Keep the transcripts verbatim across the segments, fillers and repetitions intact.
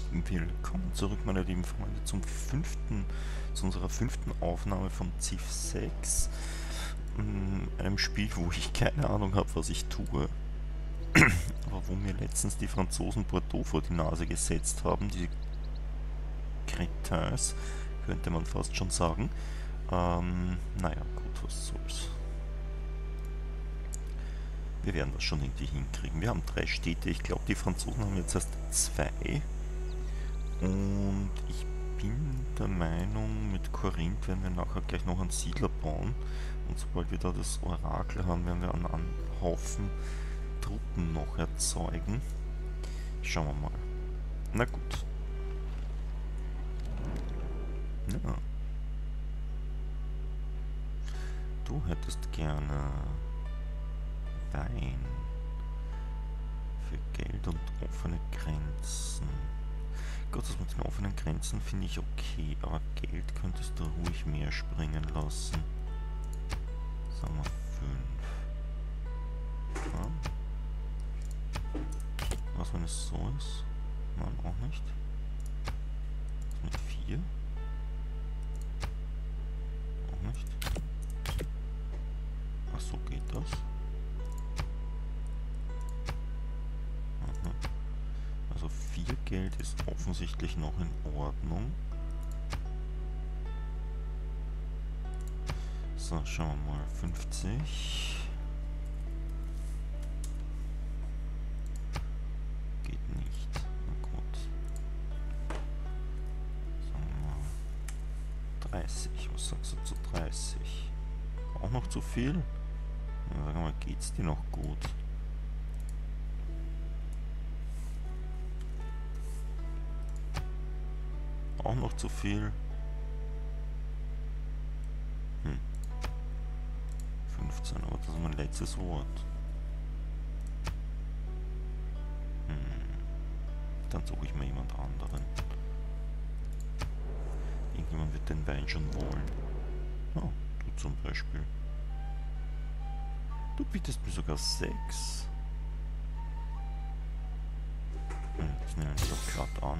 Willkommen zurück, meine lieben Freunde, zum fünften, zu unserer fünften Aufnahme von Civ sechs. Einem Spiel, wo ich keine Ahnung habe, was ich tue. Aber wo mir letztens die Franzosen Bordeaux vor die Nase gesetzt haben, die Crétins, könnte man fast schon sagen. Ähm, naja, gut, was soll's. Wir werden das schon irgendwie hinkriegen. Wir haben drei Städte, ich glaube, die Franzosen haben jetzt erst zwei. Und ich bin der Meinung, mit Korinth werden wir nachher gleich noch einen Siedler bauen. Und sobald wir da das Orakel haben, werden wir einen Haufen Truppen noch erzeugen. Schauen wir mal. Na gut. Ja. Du hättest gerne Wein für Geld und offene Grenzen. Gott, das mit den offenen Grenzen finde ich okay, aber Geld könntest du ruhig mehr springen lassen. Sagen wir fünf. Ja. Was, wenn es so ist? Nein, auch nicht. Was mit vier? Auch nicht. Ach so, geht das? Aha. Also viel Geld ist offensichtlich noch in Ordnung. So, schauen wir mal. fünfzig. Geht nicht. Na gut. Sagen wir dreißig. Was sagst du zu dreißig? Auch noch zu viel? Ja, sagen wir mal, geht's dir noch gut? Auch noch zu viel? Hm. fünfzehn, aber das ist mein letztes Wort. Hm. Dann suche ich mir jemand anderen. Irgendjemand wird den Wein schon wollen. Oh, du zum Beispiel. Du bietest mir sogar sechs. Hm, das nehme ich doch glatt an.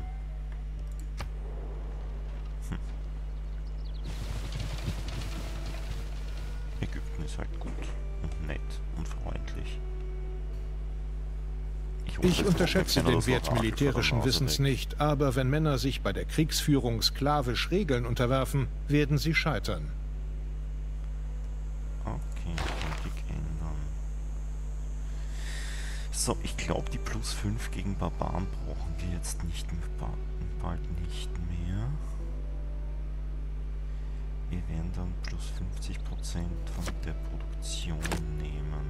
Hm. Ägypten ist halt gut und nett und freundlich. Ich, Ich unterschätze den Wert militärischen Wissens nicht, aber wenn Männer sich bei der Kriegsführung sklavisch Regeln unterwerfen, werden sie scheitern. Okay, Politik ändern. So, ich glaube, die plus fünf gegen Barbaren brauchen wir jetzt nicht mehr, bald nicht mehr. Wir werden dann plus fünfzig Prozent von der Produktion nehmen.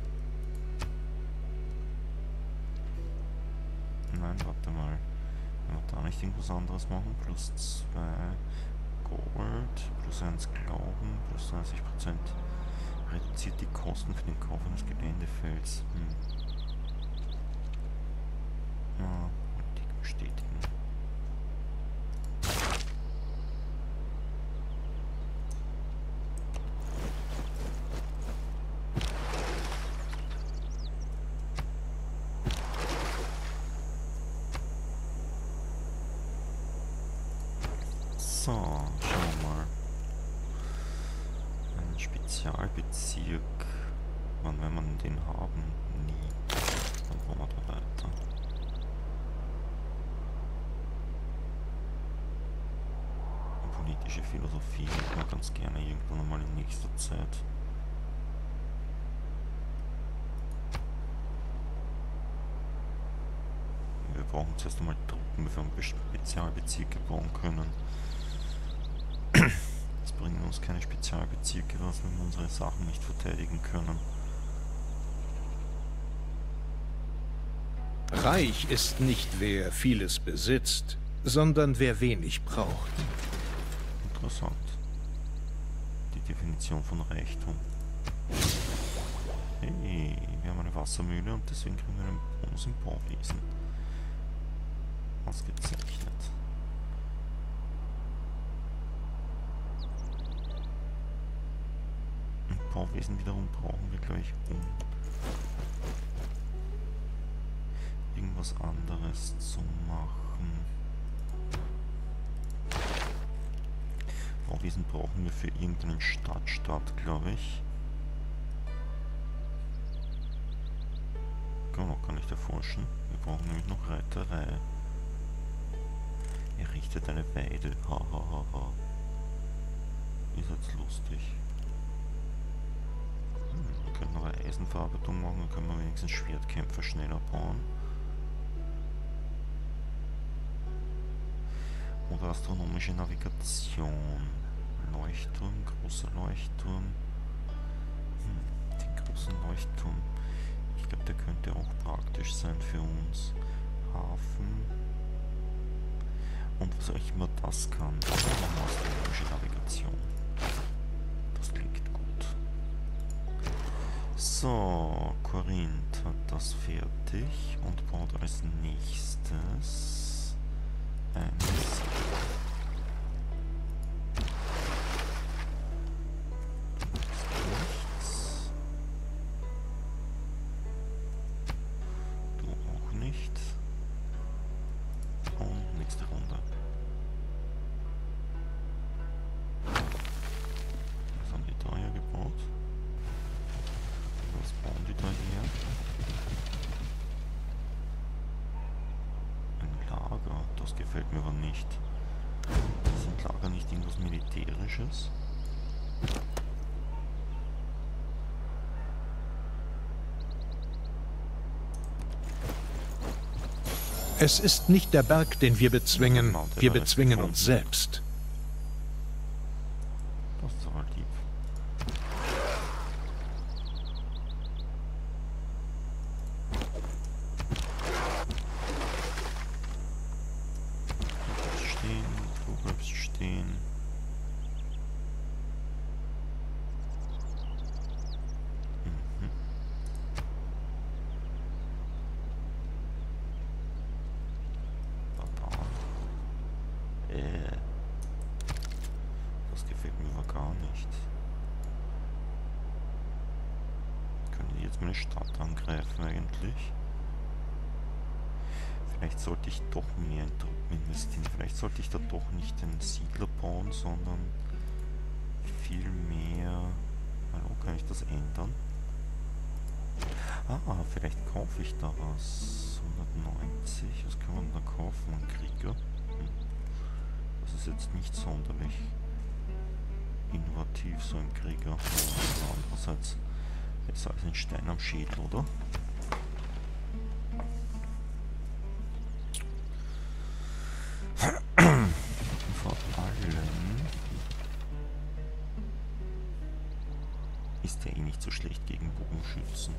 Nein, warte mal. Wenn wir da nicht irgendwas anderes machen, plus zwei Gold, plus eins Glauben, plus dreißig Prozent reduziert die Kosten für den Kauf eines Geländefelds. Hm. Ja, Politik bestätigen. So, schauen wir mal. Ein Spezialbezirk. Wann will man den haben? Nie. Dann wollen wir da weiter. Politische Philosophie hätten wir ganz gerne irgendwann einmal in nächster Zeit. Wir brauchen zuerst einmal Truppen, bevor wir Spezialbezirke bauen können. Es bringen uns keine Spezialbezirke was, wenn wir unsere Sachen nicht verteidigen können. Reich ist nicht, wer vieles besitzt, sondern wer wenig braucht. Interessant. Die Definition von Reichtum. Hey, wir haben eine Wassermühle und deswegen kriegen wir einen Bonus im Bauwesen. Ausgezeichnet. Im Bauwesen wiederum brauchen wir gleich um irgendwas anderes zu machen. Bauwesen brauchen wir für irgendeinen Stadtstaat, glaube ich. Kann man noch gar nicht erforschen. Wir brauchen nämlich noch Reiterei. Errichtet eine Weide. Ha ha ha ha. Ihr seid lustig. Hm, wir können noch eine Eisenverarbeitung machen, dann können wir wenigstens Schwertkämpfer schneller bauen. Oder astronomische Navigation. Leuchtturm, großer Leuchtturm. Hm, den großen Leuchtturm. Ich glaube, der könnte auch praktisch sein für uns. Hafen. Und was auch immer das kann. Astronomische Navigation. Das klingt gut. So, Korinth hat das fertig und baut als nächstes ein gefällt mir aber nicht. Sind Lager nicht irgendwas Militärisches? Es ist nicht der Berg, den wir bezwingen. Wir bezwingen uns selbst. Das ist aber lieb. Meine Stadt angreifen eigentlich. Vielleicht sollte ich doch mehr in Truppen investieren. Vielleicht sollte ich da doch nicht den Siedler bauen, sondern viel mehr... Hallo, kann ich das ändern? Ah, vielleicht kaufe ich da was. hundertneunzig, was kann man da kaufen? Ein Krieger? Hm. Das ist jetzt nicht sonderlich innovativ, so ein Krieger. Andererseits besser als ein Stein am Schädel, oder? Vor allem ist der eh nicht so schlecht gegen Bogenschützen.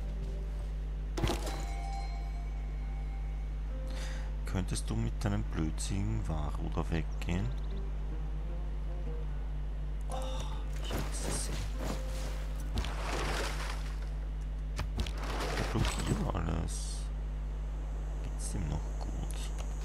Könntest du mit deinem blödsinnigen Wahrruder weggehen? Oh, ich hasse es. Blockiere alles. Geht's ihm noch gut?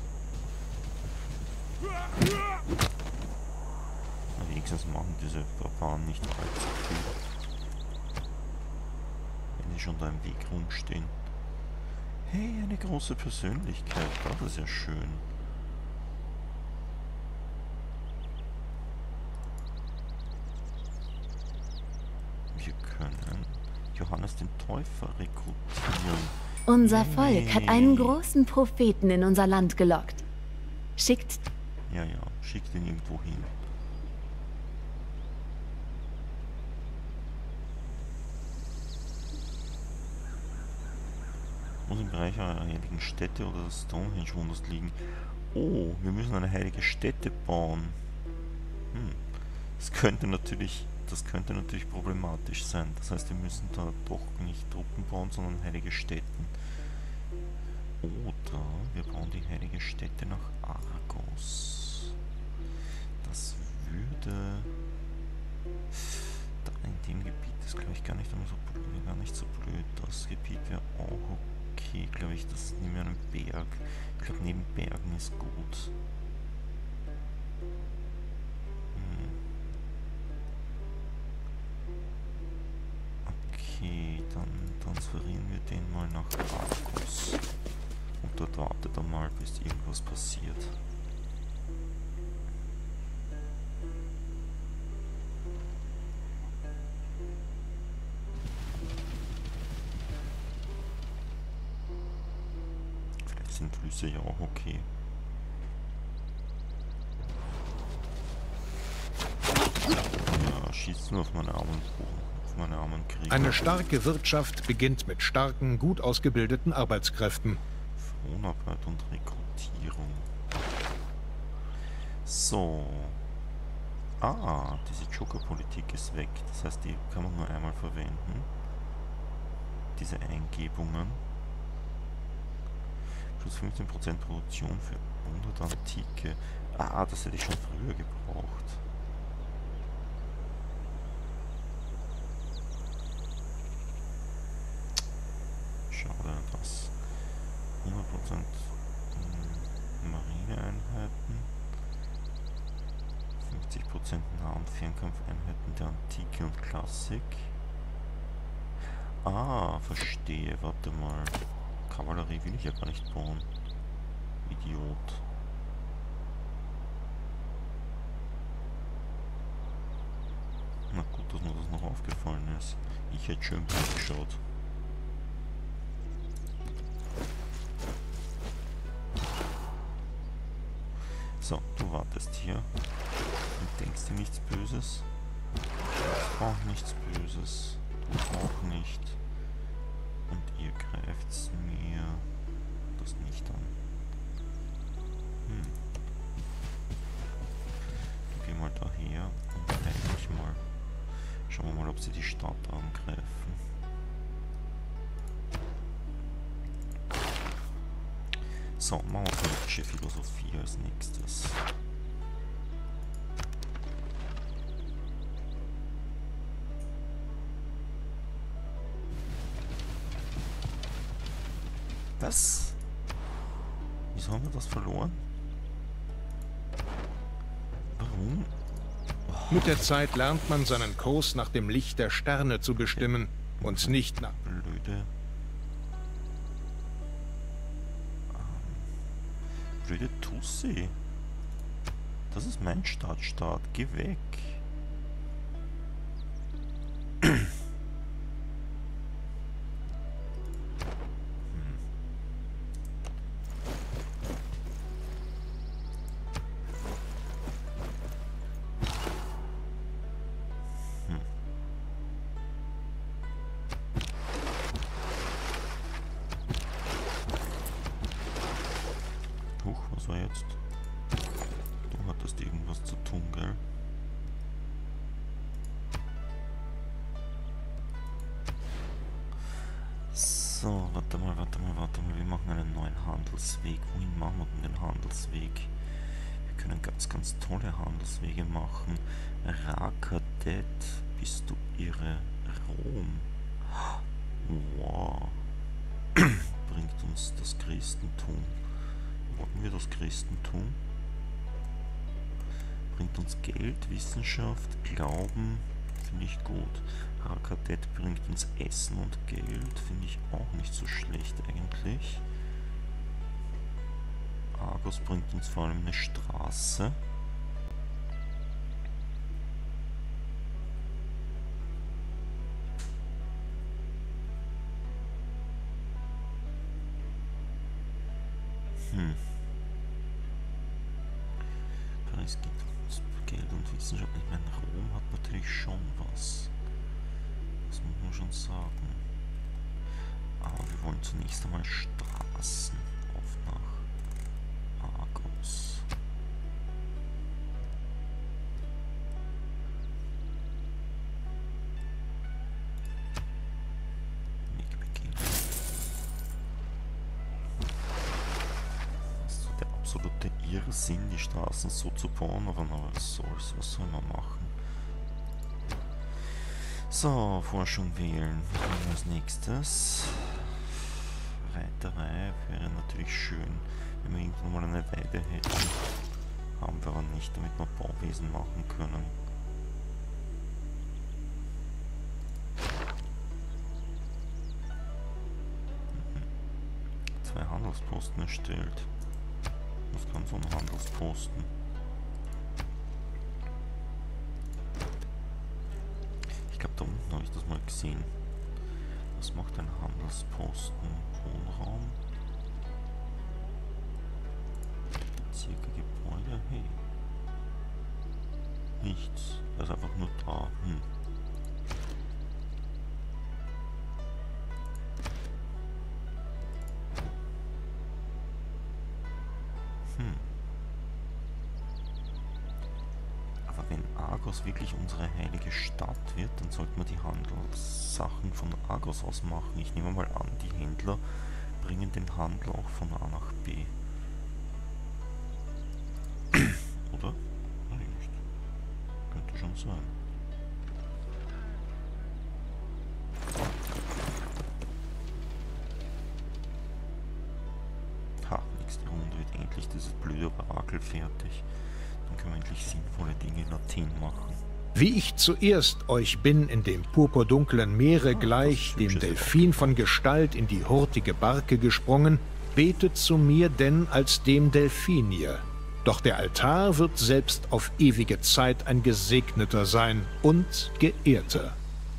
Na, wenigstens machen diese Barbaren nicht allzu viel. Wenn sie schon da im Weg rumstehen. Hey, eine große Persönlichkeit. Das ist ja schön. Wir können Johannes den Täufer rekrutieren. Unser Volk nee. hat einen großen Propheten in unser Land gelockt. Schickt... Ja, ja, schickt ihn irgendwo hin. Muss im Bereich einer heiligen Stätte oder des Stonehenge-Wunders liegen. Oh, wir müssen eine heilige Stätte bauen. Hm. Das könnte natürlich... Das könnte natürlich problematisch sein. Das heißt, wir müssen da doch nicht Truppen bauen, sondern heilige Stätten. Oder wir bauen die heilige Stätte nach Argos. Das würde... Da in dem Gebiet ist, glaube ich, gar nicht, so blöd, gar nicht so blöd. Das Gebiet wäre auch okay, glaube ich. Das nehmen wir einen Berg. Ich glaube, neben Bergen ist gut. Okay, dann transferieren wir den mal nach Argos. Und dort wartet er mal, bis irgendwas passiert. Flüsse ja auch okay. Ja, schießt nur auf meine armen auf meine armen Krieger. Eine starke Wirtschaft beginnt mit starken, gut ausgebildeten Arbeitskräften. Fronarbeit und Rekrutierung. So. Ah, diese Joker-Politik ist weg. Das heißt, die kann man nur einmal verwenden. Diese Eingebungen. Plus fünfzehn Prozent Produktion für hundert Antike. Ah, das hätte ich schon früher gebraucht. Schade, das. hundert Prozent Marineeinheiten. fünfzig Prozent Nah- und Fernkampfeinheiten der Antike und Klassik. Ah, verstehe. Warte mal. Kavallerie will ich ja gar nicht bauen. Idiot. Na gut, dass mir das noch aufgefallen ist. Ich hätte schön geschaut. So, du wartest hier und denkst dir nichts Böses. Du auch nichts Böses. Du auch nicht. Und ihr greift's mir das nicht an. Hm. Geh mal daher und deck mich mal. Schauen wir mal, ob sie die Stadt angreifen. So, machen wir politische Philosophie als nächstes. Was? Wieso haben wir das verloren? Warum? Oh. Mit der Zeit lernt man seinen Kurs nach dem Licht der Sterne zu bestimmen und nicht nach... Blöde... Blöde Tussi. Das ist mein Stadtstaat. Geh weg. Huch, was war jetzt? Du hattest irgendwas zu tun, gell? So, warte mal, warte mal, warte mal. Wir machen einen neuen Handelsweg. Wohin machen wir denn den Handelsweg? Wir können ganz, ganz tolle Handelswege machen. Rakadet, bist du irre? Rom. Wow. Bringt uns das Christentum. Wollen wir das Christentum? Bringt uns Geld, Wissenschaft, Glauben, finde ich gut. Rakadet bringt uns Essen und Geld, finde ich auch nicht so schlecht eigentlich. Argos bringt uns vor allem eine Straße. Hm. Paris gibt uns Geld und Wissenschaft. Ich meine, Rom hat natürlich schon was. Das muss man schon sagen. Aber wir wollen zunächst einmal Straßen auf nach Argos. Wegbeginn. Das ist so der absolute Irrsinn, die Straßen so zu bauen, aber na, was soll's, was soll man machen? So, Forschung wählen. Was machen wir als nächstes? Reiterei wäre natürlich schön, wenn wir irgendwann mal eine Weide hätten. Haben wir aber nicht, damit wir Bauwesen machen können. Mhm. Zwei Handelsposten erstellt. Was kann so ein Handelsposten? Ich glaube, da unten habe ich das mal gesehen. Was macht ein Handelsposten? Wohnraum? Bezirke, Gebäude, hey. Nichts. Er ist einfach nur da. Hm. Hm. Aber wenn Argos wirklich unsere heilige Stadt wird, dann sollten wir die Handelssachen von Argos aus machen. Ich nehme mal an, die Händler bringen den Handel auch von A nach B. Oder? Nein, nicht. Könnte schon sein. Ha, nächste Runde wird endlich dieses blöde Orakel fertig. Dann können wir endlich sinnvolle Dinge in Athen machen. Wie ich zuerst euch bin in dem purpurdunklen Meere gleich, dem Delphin von Gestalt in die hurtige Barke gesprungen, betet zu mir denn als dem Delphinier. Doch der Altar wird selbst auf ewige Zeit ein gesegneter sein und geehrter.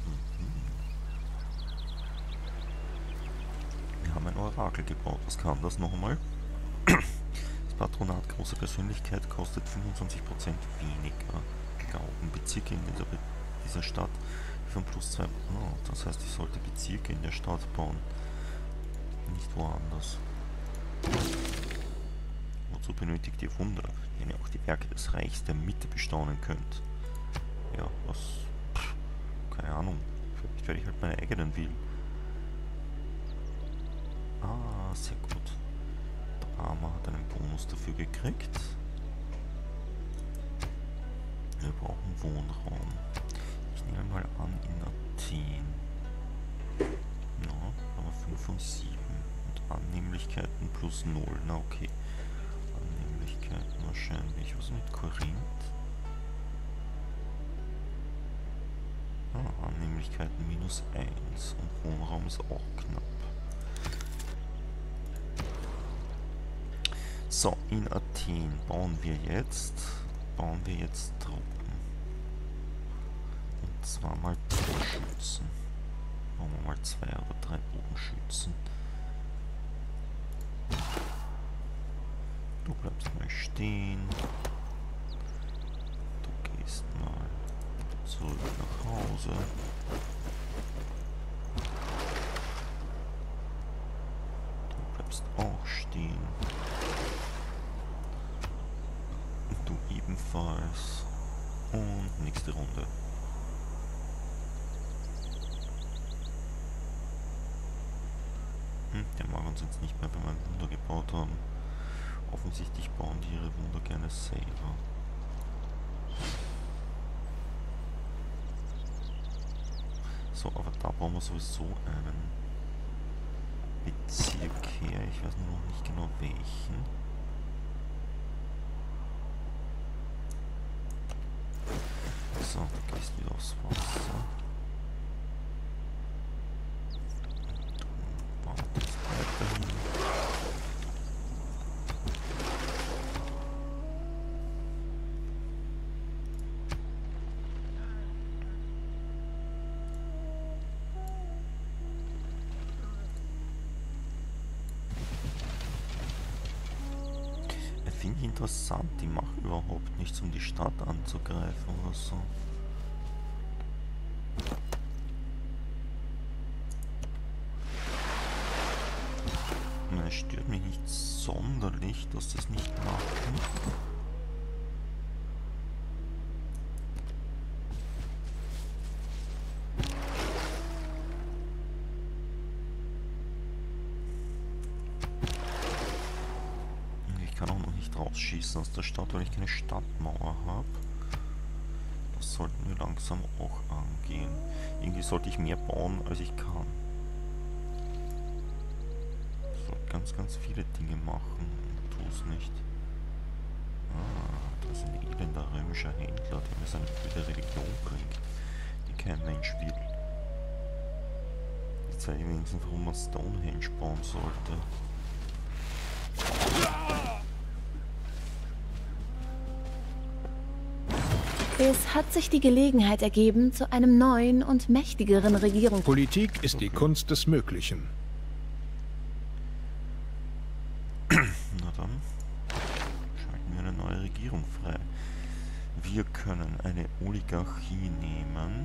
Wir haben ein Orakel gebaut. Was kann das nochmal? Das Patronat großer Persönlichkeit kostet fünfundzwanzig Prozent weniger Glaubenbezirke in dieser, Be dieser Stadt von plus zwei. Oh, das heißt, ich sollte Bezirke in der Stadt bauen, nicht woanders. Wozu benötigt ihr Wunder, wenn ihr auch die Werke des Reichs der Mitte bestaunen könnt? Ja, was? Pff, keine Ahnung. Vielleicht werde ich halt meine eigenen wählen. Ah, sehr gut. Drama hat einen Bonus dafür gekriegt. Wir brauchen Wohnraum. Ich nehme mal an, in Athen. Ja, aber fünf und sieben. Und Annehmlichkeiten plus null. Na okay. Annehmlichkeiten wahrscheinlich. Was mit Korinth? Ah, Annehmlichkeiten minus eins. Und Wohnraum ist auch knapp. So, in Athen bauen wir jetzt. Bauen wir jetzt Truppen. Und zwar mal Bogenschützen. Bauen wir mal zwei oder drei Bogenschützen. Du bleibst mal stehen. Du gehst mal zurück nach Hause. Du bleibst auch stehen. Du ebenfalls. Und nächste Runde. Hm, der mag uns jetzt nicht mehr, wenn wir ein Wunder gebaut haben. Offensichtlich bauen die ihre Wunder gerne selber. So, aber da bauen wir sowieso einen Bezirk her. Ich weiß nur noch nicht genau welchen. So, du gehst wieder aufs Wasser. Und du wartest weiterhin. Finde ich interessant, die machen überhaupt nichts, um die Stadt anzugreifen oder so. Und es stört mich nicht sonderlich, dass das nicht machen. Rausschießen aus der Stadt, weil ich keine Stadtmauer habe. Das sollten wir langsam auch angehen. Irgendwie sollte ich mehr bauen, als ich kann. Ich sollte ganz, ganz viele Dinge machen und tue es nicht. Ah, da ist ein elender römischer Händler, der mir seine blöde Religion bringt, die kein Mensch will. Jetzt zeige ich wenigstens, warum man Stonehenge bauen sollte. Es hat sich die Gelegenheit ergeben zu einem neuen und mächtigeren Regierung. Politik ist die Kunst des Möglichen. Na dann, schalte neue Regierung frei. Wir können eine Oligarchie nehmen.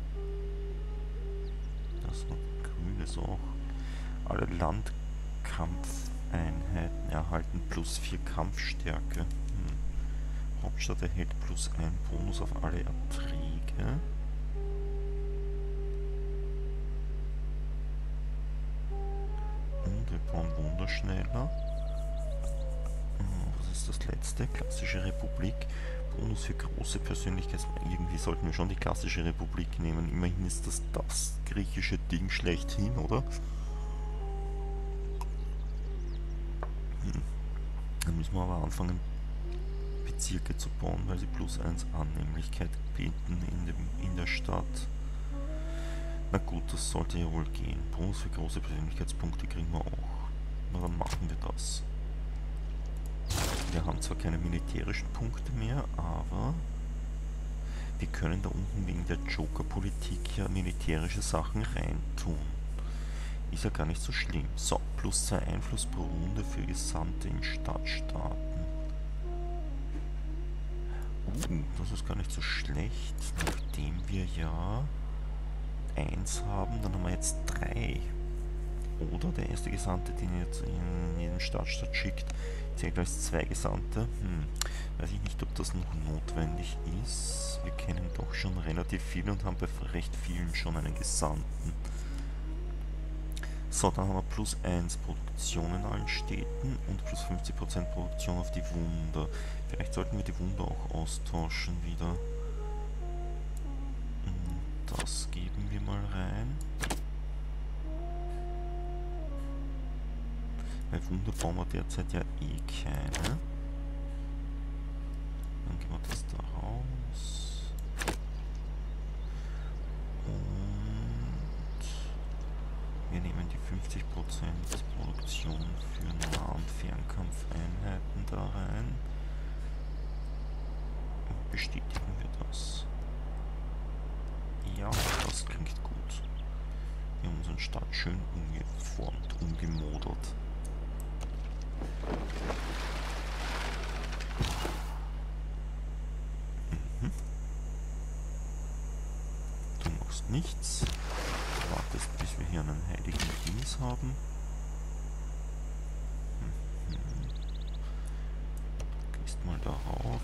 Das war grünes auch. Alle Landkampfeinheiten erhalten plus vier Kampfstärke. Hm. Hauptstadt erhält plus ein Bonus auf alle Erträge. Und wir bauen Wunder schneller. Was ist das letzte? Klassische Republik. Bonus für große Persönlichkeiten. Irgendwie sollten wir schon die klassische Republik nehmen. Immerhin ist das das griechische Ding schlechthin, oder? Hm. Dann müssen wir aber anfangen, Bezirke zu bauen, weil sie plus eins Annehmlichkeit bieten in, dem, in der Stadt. Na gut, das sollte ja wohl gehen. Bonus für große Persönlichkeitspunkte kriegen wir auch. Na, dann machen wir das. Wir haben zwar keine militärischen Punkte mehr, aber wir können da unten wegen der Joker-Politik ja militärische Sachen reintun. Ist ja gar nicht so schlimm. So, plus zwei Einfluss pro Runde für Gesandte in Stadtstaaten. Uh, das ist gar nicht so schlecht. Nachdem wir ja eins haben, dann haben wir jetzt drei. Oder der erste Gesandte, den ihr jetzt in jedem Stadtstaat schickt, zählt als zwei Gesandte. Hm, weiß ich nicht, ob das noch notwendig ist. Wir kennen doch schon relativ viele und haben bei recht vielen schon einen Gesandten. So, dann haben wir plus eins Produktion in allen Städten und plus fünfzig Prozent Produktion auf die Wunder. Vielleicht sollten wir die Wunder auch austauschen wieder. Das geben wir mal rein. Bei Wunder bauen wir derzeit ja eh keine. Dann gehen wir das da raus. Und wir nehmen die fünfzig Prozent Produktion für Nah- und Fernkampfeinheiten da rein. Und bestätigen wir das. Ja, das klingt gut. Wir haben unsere Stadt schön umgeformt, umgemodert. Mhm. Du machst nichts. Du wartest, bis wir hier einen heiligen Dienst haben. Mhm. Du gehst mal darauf.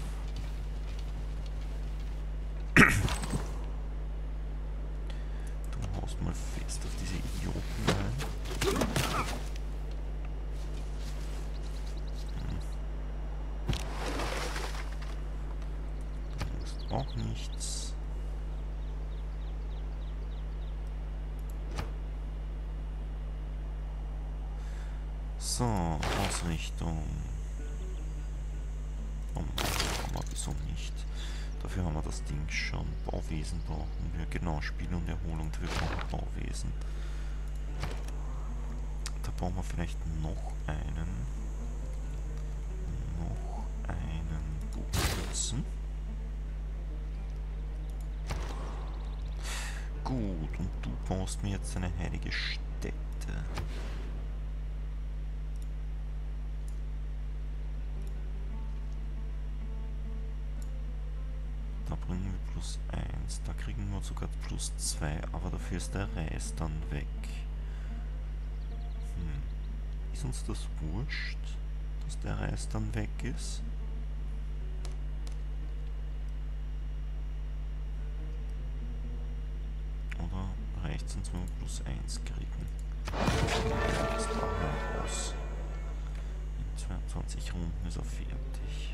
Du haust mal fest auf diese Idioten ein. Auch nichts. So, Ausrichtung. Oh, haben wir wieso nicht? Dafür haben wir das Ding schon. Bauwesen brauchen wir. Genau, Spiel und Erholung. Wir brauchen Bauwesen. Da brauchen wir vielleicht noch einen. Noch einen Bogenschützen. Gut, und du baust mir jetzt eine heilige Stätte. Da bringen wir plus eins, da kriegen wir sogar plus zwei, aber dafür ist der Reis dann weg. Hm. Ist uns das wurscht, dass der Reis dann weg ist? Oder reicht es uns, wenn wir plus eins kriegen? Das ist auch raus. In zweiundzwanzig Runden ist er fertig.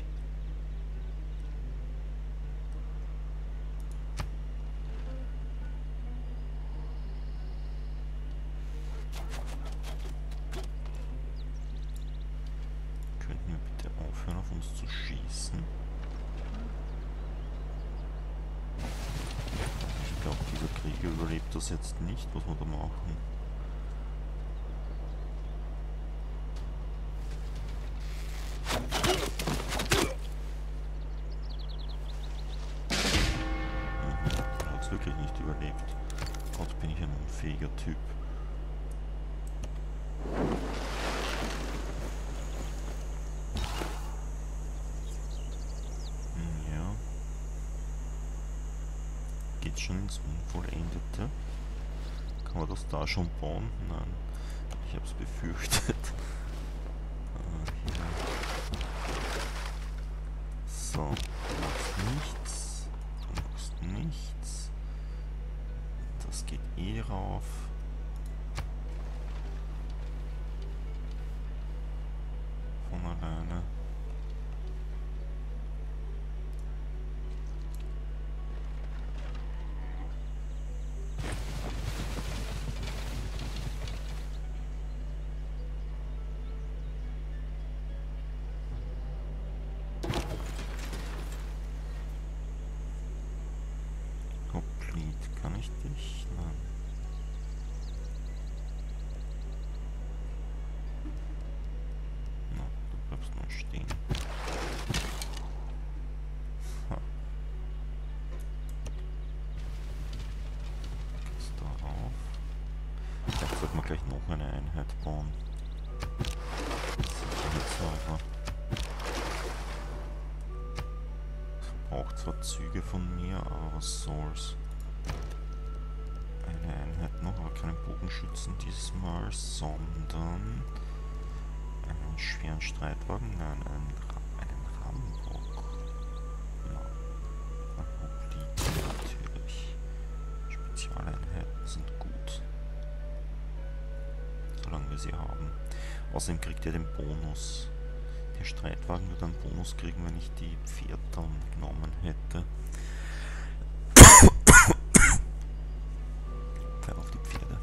Könnten wir bitte aufhören, auf uns zu schießen? Ich glaube, dieser Krieger überlebt das jetzt nicht, was wir da machen. Mhm, er hat es wirklich nicht überlebt. Gott, bin ich ein unfähiger Typ. jetzt schon ins Unvollendete? Kann man das da schon bauen? Nein, ich habe es befürchtet. Uh, hier. So, du machst nichts, du machst nichts. Das geht eh rauf. Von alleine. Kann ich dich? Nein. Na, du bleibst nur stehen. Ha. Geht's darauf? Vielleicht sollten wir gleich noch eine Einheit bauen. Sicherheitshalber. Es braucht zwar Züge von mir, aber was soll's. Eine Einheit noch, aber keinen Bogenschützen diesmal, sondern einen schweren Streitwagen, nein, einen, Ra einen Rambock. Ja, ein Hoplite natürlich. Spezialeinheiten sind gut. Solange wir sie haben. Außerdem kriegt ihr den Bonus. Der Streitwagen wird einen Bonus kriegen, wenn ich die Pferde dann genommen hätte. Auf die Pferde.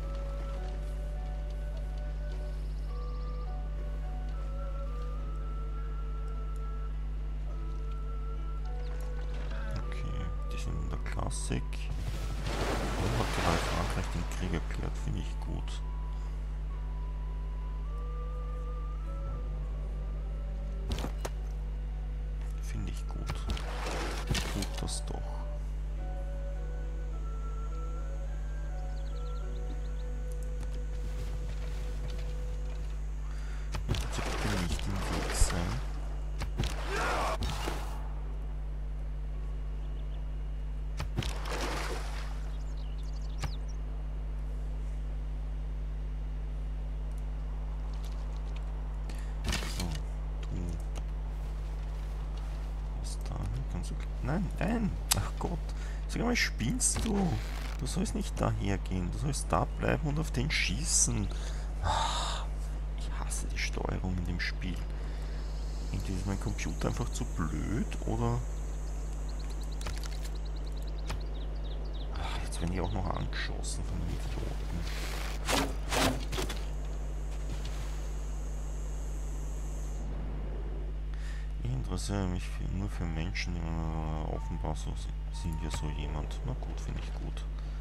Okay, die sind in der Klassik. Und hat gerade Frankreich den Krieg erklärt, finde ich gut. Finde ich gut. Tut das doch. Nein, nein, ach Gott, sag mal, spinnst du? Du sollst nicht daher gehen, du sollst da bleiben und auf den schießen. Ich hasse die Steuerung in dem Spiel. Irgendwie ist mein Computer einfach zu blöd, oder? Ach, jetzt werden die auch noch angeschossen von den Idioten. Ich interessiere mich für, nur für Menschen, die äh, offenbar so sind. Sind wir so jemand? Na gut, finde ich gut.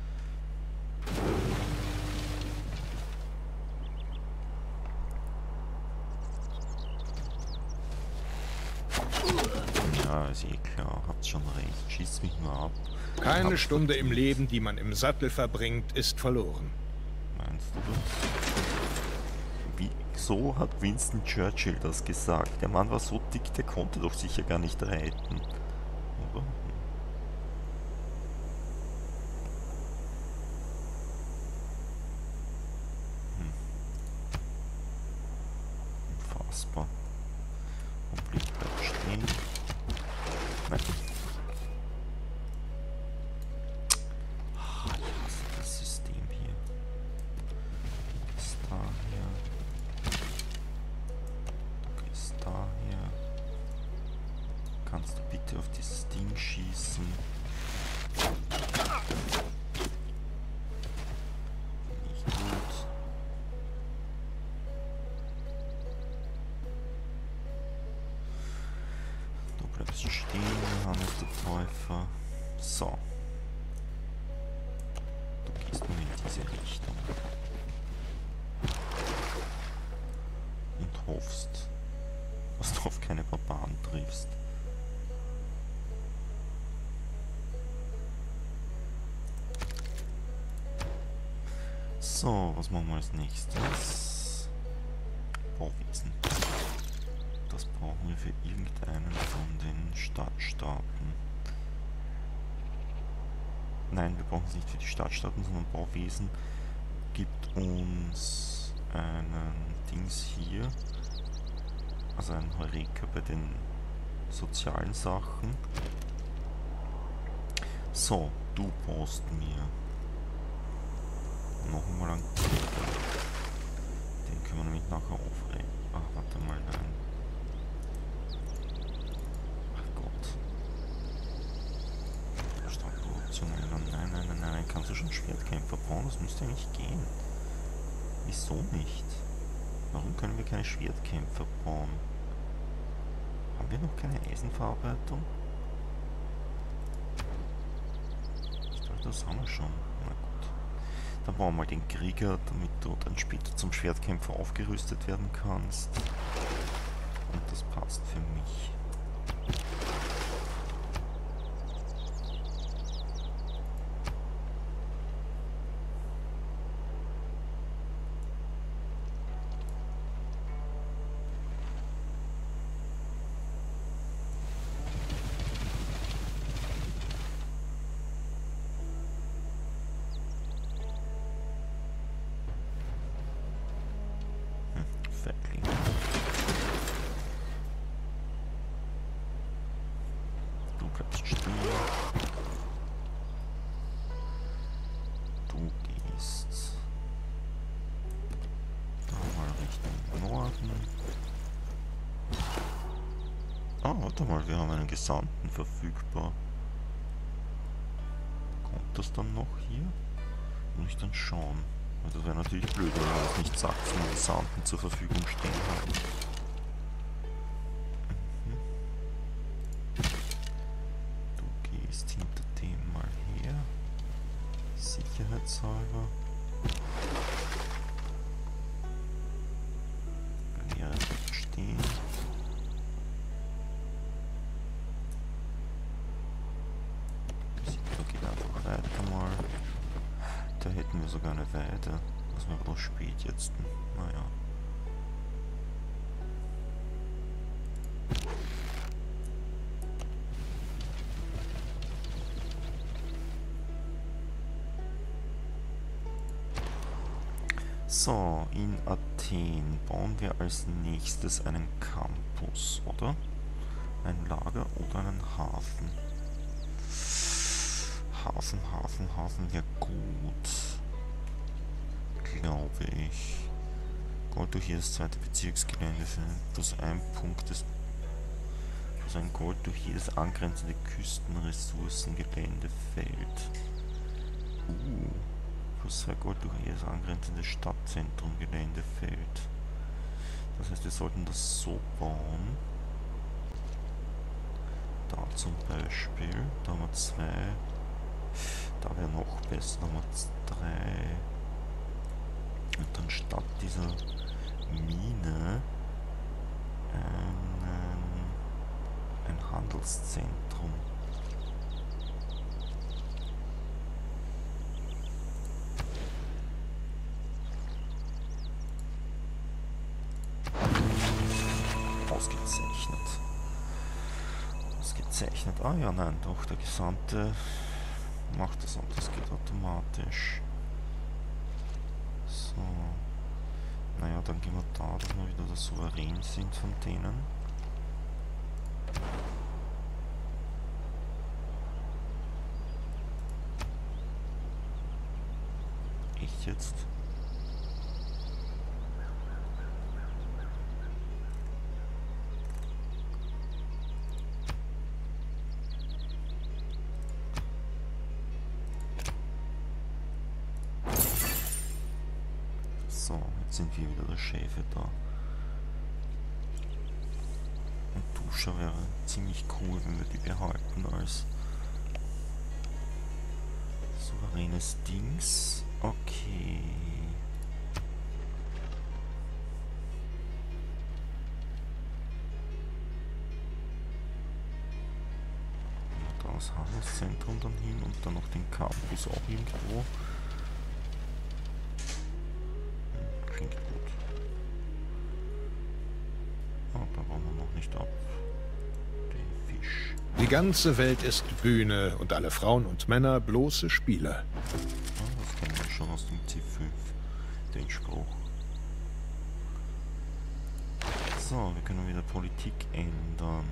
Ja, ist eh klar. Habt schon recht. Schießt mich nur ab. Keine Stunde im Leben, die man im Sattel verbringt, ist verloren. Meinst du das? Wie, so hat Winston Churchill das gesagt. Der Mann war so dick, der konnte doch sicher gar nicht reiten. Oder? Hm. Unfassbar. Komplett bleibt stehen. Nein. Ah, ich hasse das System hier. Bis daher. Bis daher. Kannst du bitte auf dieses Ding schießen? Nicht gut. Du bleibst stehen, Johannes der Täufer. So. Du gehst nur in diese Richtung. Und hoffst, dass du auf keine Barbaren triffst. So, was machen wir als nächstes? Bauwesen. Das brauchen wir für irgendeinen von den Stadtstaaten. nein, wir brauchen es nicht für die Stadtstaaten, sondern Bauwesen gibt uns einen Dings hier, also einen Heureka bei den sozialen Sachen. So, du baust mir noch einmal einen Krieger. Den können wir nämlich nachher aufregen. Ach, warte mal, nein. Ach Gott. Stadtproduktion, nein, nein, nein, nein, nein, kannst du schon Schwertkämpfer bauen? Das müsste eigentlich gehen. Wieso nicht? Warum können wir keine Schwertkämpfer bauen? Haben wir noch keine Eisenverarbeitung? Ich dachte, das haben wir schon. Na gut. Dann bauen wir mal den Krieger, damit du dann später zum Schwertkämpfer aufgerüstet werden kannst. Und das passt für mich. Du bleibst stehen. Du gehst da mal Richtung Norden. Ah, warte mal, wir haben einen Gesandten verfügbar. Kommt das dann noch hier? Muss ich dann schauen. Das wäre natürlich blöd, wenn man das nicht sagt, dass wir Gesandten zur Verfügung stehen haben. Mhm. Du gehst hinter dem mal her. Sicherheitshalber. Galeere bleibt stehen. Sito geht einfach weiter mal. Da hätten wir sogar eine Weide. Das war aber spät jetzt. Naja. So, in Athen bauen wir als nächstes einen Campus, oder? Ein Lager oder einen Hafen. Hafen, Hafen, Hafen wäre gut. Glaube ich. Gold durch jedes zweite Bezirksgelände für plus ein Punkt des. Also ein Gold durch jedes angrenzende Küstenressourcengelände fällt. Uh. Plus zwei Gold durch jedes angrenzende Stadtzentrumgelände fällt. Das heißt, wir sollten das so bauen. Da zum Beispiel. Da haben wir zwei. Da wäre noch besser, da haben wir drei. Und dann statt dieser Mine einen, ein Handelszentrum. Ausgezeichnet. Ausgezeichnet. Ah ja, nein, doch, der Gesandte macht das und das geht automatisch. So. Naja, dann gehen wir da, dass wir wieder das Souverän sind von denen. Echt jetzt? So, jetzt sind wir wieder der Schäfe da. Und Duscher wäre ziemlich cool, wenn wir die behalten als souveränes Dings. Okay. Da das Handelszentrum dann hin und dann noch den Campus auch irgendwo. Klingt gut. Oh, da wollen wir noch nicht ab. Den Fisch. Die ganze Welt ist Bühne und alle Frauen und Männer bloße Spieler. Ah, das kennen wir schon aus dem C fünf, den Spruch. So, wir können wieder Politik ändern.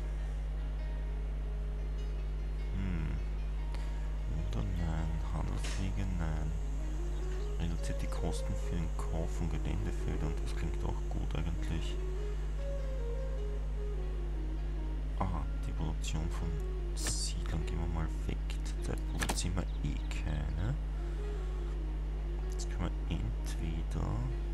Hm. Oder nein. Handelswege, nein. Reduziert die Kosten für den Kauf von Geländefeldern. Das klingt auch gut eigentlich. Ah, die Produktion von Siedlern gehen wir mal weg. Zurzeit produzieren wir eh keine. Jetzt können wir entweder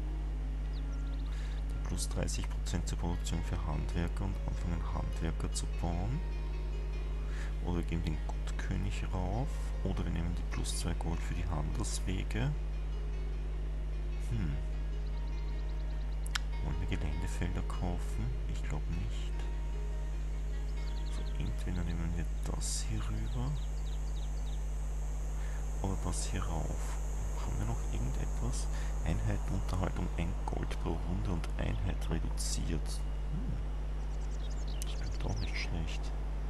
die plus dreißig Prozent zur Produktion für Handwerker und anfangen Handwerker zu bauen. Oder wir geben den Gutkönig rauf. Oder wir nehmen die plus zwei Gold für die Handelswege. Hm. Wollen wir Geländefelder kaufen? Ich glaube nicht. So, entweder nehmen wir das hier rüber. Oder das hier rauf. Haben wir noch irgendetwas? Einheiten Unterhaltung ein Gold pro Runde und Einheit reduziert. Hm. Das klingt auch nicht schlecht.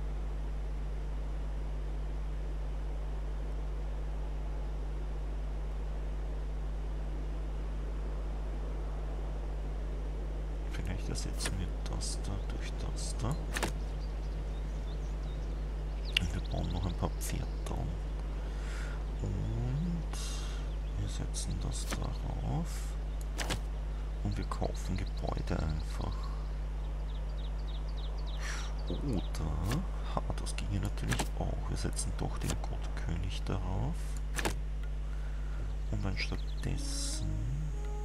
Vielleicht ersetzen wir das da durch das da. Und wir bauen noch ein paar Pferde. Und wir setzen das darauf. Und wir kaufen Gebäude einfach. Oder, ha, das ginge natürlich auch. Wir setzen doch den Gottkönig darauf. Und dann stattdessen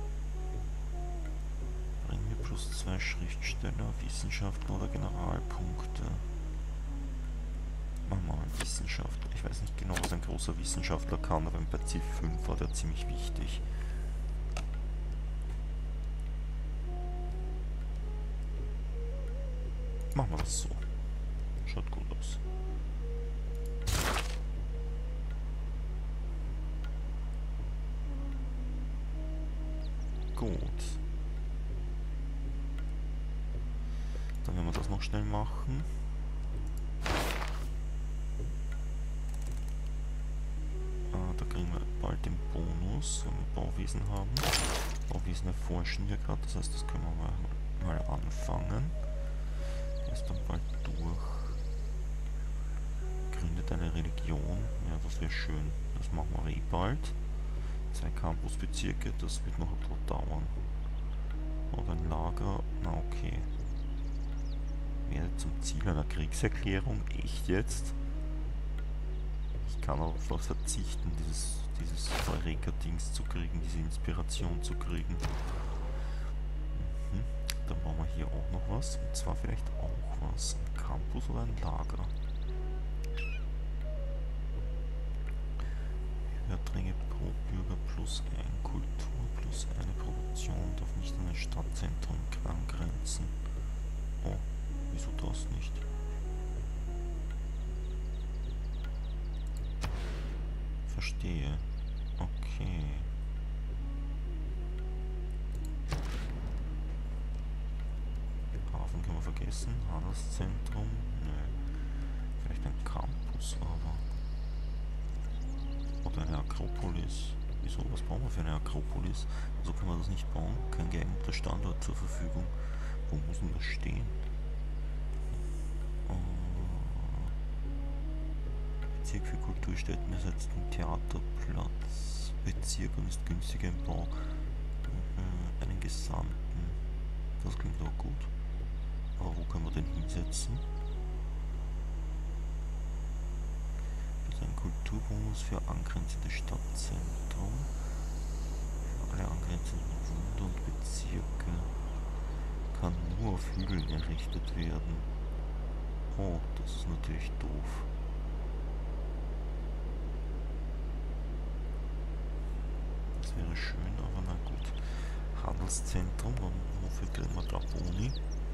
bringen wir plus zwei Schriftsteller, Wissenschaftler oder Generalpunkte. Machen wir mal Wissenschaftler. Ich weiß nicht genau, was ein großer Wissenschaftler kann, aber bei C fünf war der ziemlich wichtig. Machen wir das so. Schaut gut aus. Gut. Dann werden wir das noch schnell machen. Ah, da kriegen wir bald den Bonus, wenn wir Bauwesen haben. Bauwesen erforschen wir gerade, das heißt, das können wir mal, mal anfangen. Der ist dann bald durch. Gründet eine Religion. Ja, das wäre schön. Das machen wir eh bald. Zwei Campusbezirke, das wird noch ein bisschen dauern. Oder ein Lager. Na okay. Werde zum Ziel einer Kriegserklärung. Echt jetzt? Ich kann auch auf was verzichten, dieses, dieses Verreger-Dings zu kriegen, diese Inspiration zu kriegen. Mhm. Dann machen wir hier auch noch was. Und zwar vielleicht auch was. Ein Campus oder ein Lager. Erträge pro Bürger plus ein Kultur plus eine Produktion darf nicht an ein Stadtzentrum angrenzen. Oh, wieso das nicht? Verstehe. Okay. Hafen können wir vergessen. Handelszentrum? Nö. Vielleicht ein Campus, aber... Oder eine Akropolis. Wieso? Was brauchen wir für eine Akropolis? So kann man das nicht bauen. Kein geeigneter Standort zur Verfügung. Wo muss denn das stehen? Bezirk für Kulturstätten ersetzt den Theaterplatz. Bezirk und ist günstiger im Bau. Mhm, einen Gesandten. Das klingt auch gut. Aber wo können wir den hinsetzen? Ein Kulturbonus für angrenzende Stadtzentrum. Für alle angrenzenden Wunder und Bezirke. Kann nur auf Hügeln errichtet werden. Oh, das ist natürlich doof. Das wäre schön, aber na gut. Handelszentrum, wofür kriegen wir da Boni?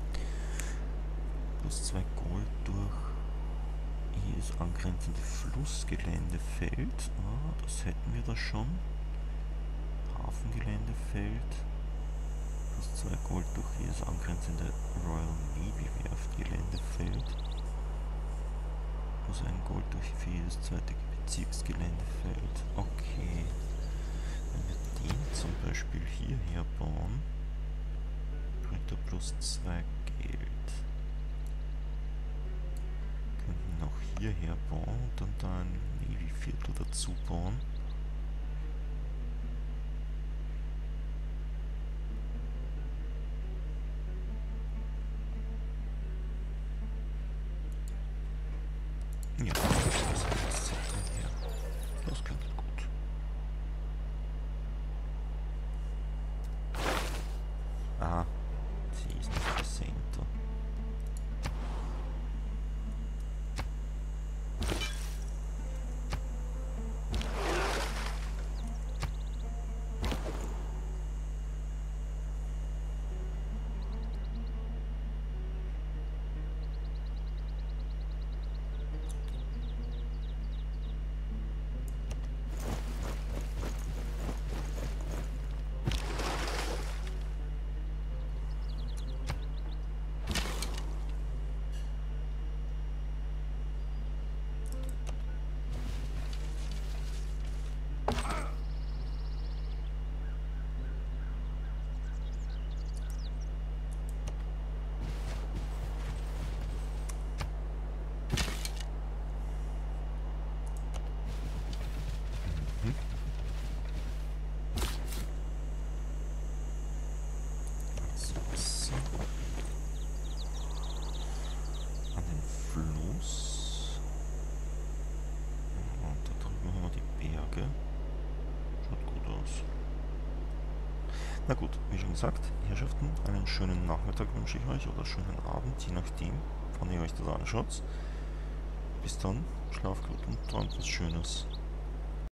Plus zwei Gold durch. Hier ist angrenzende Flussgeländefeld. Ah, das hätten wir da schon. Hafengeländefeld. Plus zwei Gold durch. Hier ist angrenzende Royal Navy Werft Geländefeld. das zweite Bezirksgeländefeld. Okay. Wenn wir den zum Beispiel hierher bauen, kriegt er plus zwei Geld. Könnten auch hierher bauen und dann da ein Navy-Viertel dazu bauen. Ja, das ist her. Das klingt gut. Ah, sie ist nicht präsenter. Na gut, wie schon gesagt, Herrschaften, einen schönen Nachmittag wünsche ich euch oder schönen Abend, je nachdem, wann ihr euch das anschaut. Bis dann, schlaft gut und träumt was Schönes.